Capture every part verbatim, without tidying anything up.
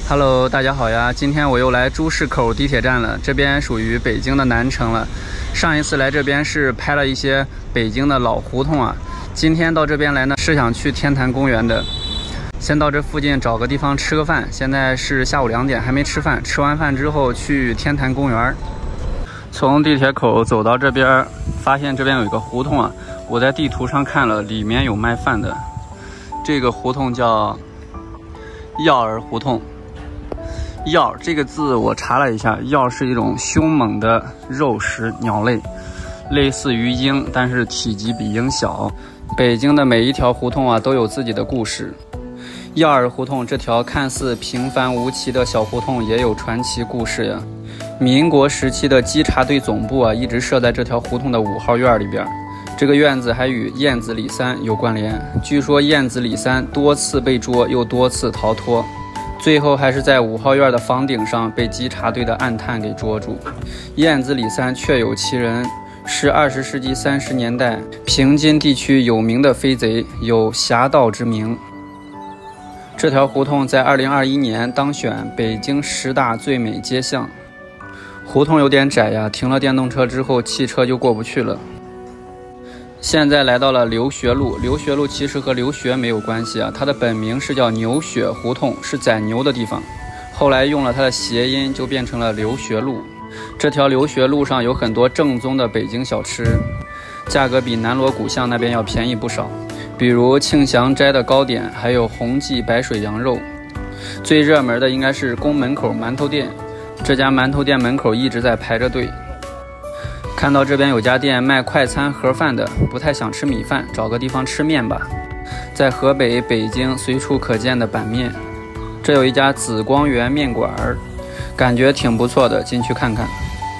Hello， 大家好呀！今天我又来朱市口地铁站了，这边属于北京的南城了。上一次来这边是拍了一些北京的老胡同啊，今天到这边来呢是想去天坛公园的。先到这附近找个地方吃个饭，现在是下午两点还没吃饭，吃完饭之后去天坛公园。从地铁口走到这边，发现这边有一个胡同啊，我在地图上看了，里面有卖饭的。这个胡同叫药儿胡同。药这个字我查了一下，药是一种凶猛的肉食鸟类，类似于鹰，但是体积比鹰小。北京的每一条胡同啊都有自己的故事。药儿胡同这条看似平凡无奇的小胡同也有传奇故事呀。民国时期的稽查队总部啊一直设在这条胡同的五号院里边，这个院子还与燕子李三有关联。据说燕子李三多次被捉，又多次逃脱，最后还是在五号院的房顶上被稽查队的暗探给捉住。燕子李三确有其人，是二十世纪三十年代平津地区有名的飞贼，有侠盗之名。这条胡同在二零二一年当选北京十大最美街巷。胡同有点窄呀，停了电动车之后汽车就过不去了。现在来到了留学路，留学路其实和留学没有关系啊，它的本名是叫牛血胡同，是宰牛的地方，后来用了它的谐音就变成了留学路。这条留学路上有很多正宗的北京小吃，价格比南锣鼓巷那边要便宜不少，比如庆祥斋的糕点，还有红记白水羊肉。最热门的应该是宫门口馒头店，这家馒头店门口一直在排着队。看到这边有家店卖快餐盒饭的，不太想吃米饭，找个地方吃面吧。在河北、北京随处可见的板面，这有一家紫光园面馆，感觉挺不错的，进去看看。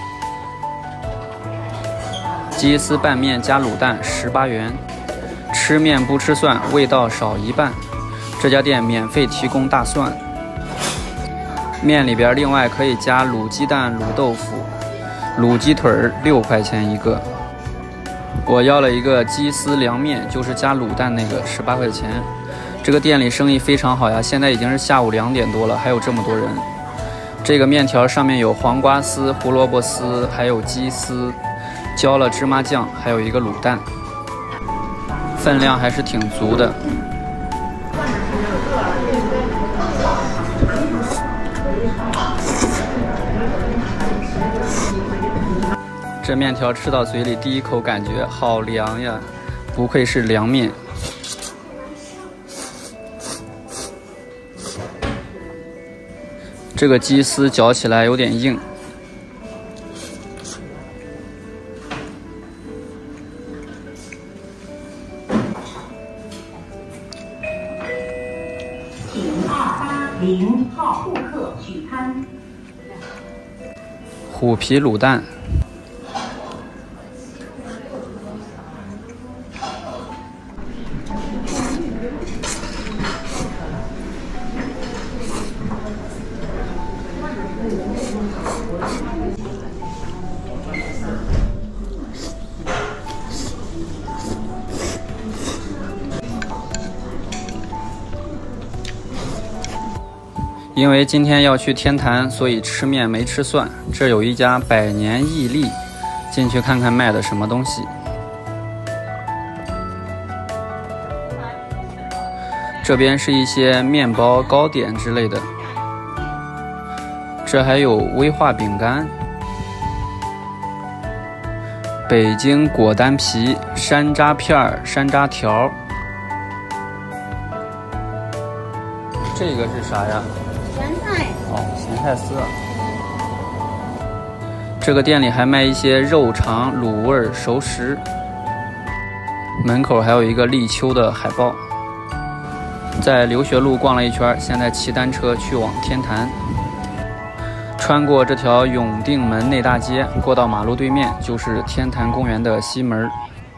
鸡丝拌面加卤蛋十八元，吃面不吃蒜，味道少一半。这家店免费提供大蒜，面里边另外可以加卤鸡蛋、卤豆腐。卤鸡腿六块钱一个，我要了一个鸡丝凉面，就是加卤蛋那个，十八块钱。这个店里生意非常好呀，现在已经是下午两点多了，还有这么多人。这个面条上面有黄瓜丝、胡萝卜丝，还有鸡丝，浇了芝麻酱，还有一个卤蛋，分量还是挺足的。这面条吃到嘴里，第一口感觉好凉呀，不愧是凉面。这个鸡丝嚼起来有点硬。 请二八零号顾客取餐。 虎皮卤蛋。因为今天要去天坛，所以吃面没吃蒜。这有一家百年屹立，进去看看卖的什么东西。这边是一些面包、糕点之类的。这还有威化饼干、北京果丹皮、山楂片、山楂条。这个是啥呀？ 咸菜哦，咸菜丝。这个店里还卖一些肉肠、卤味、熟食。门口还有一个立秋的海报。在留学路逛了一圈，现在骑单车去往天坛。穿过这条永定门内大街，过到马路对面就是天坛公园的西门。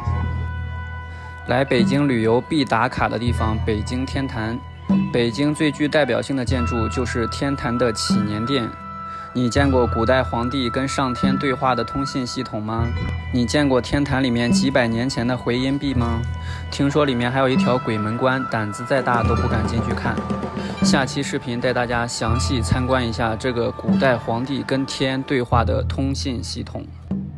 来北京旅游必打卡的地方，北京天坛。北京最具代表性的建筑就是天坛的祈年殿。你见过古代皇帝跟上天对话的通信系统吗？你见过天坛里面几百年前的回音壁吗？听说里面还有一条鬼门关，胆子再大都不敢进去看。 下期视频带大家详细参观一下这个古代皇帝跟天对话的通信系统。